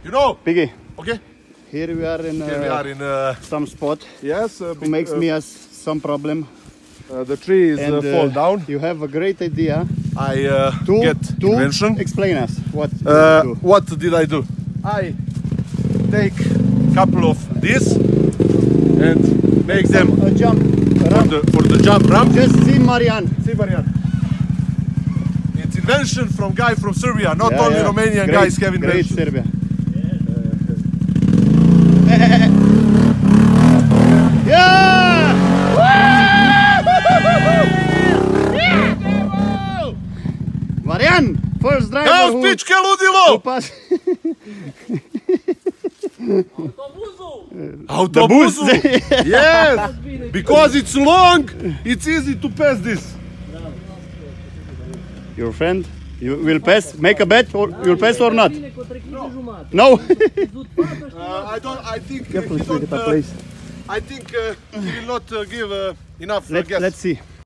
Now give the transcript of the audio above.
You know. Piggy, Okay. here we are in, Here we are in. some spot Yes. who makes me some problem. The tree is And fall down. you have a great idea I to, get invention. explain us what you do. What did I do? I take couple of this and make them A jump ramp. for the jump ramp. Just see Marian. See, Marian. It's invention from guy from Serbia. Not Yeah, only yeah. Romanian Great, guys have great invention. Serbia. Yeah! Marian, first driver Evo who pičke ludilo! pass. Autobusu! Yes! Because it's long, it's easy to pass this. Your friend, you will pass. Make a bet, or you'll pass or not? No. I don't. I think Careful, he look at that don't. place. I think he will not give enough Let's gas. see.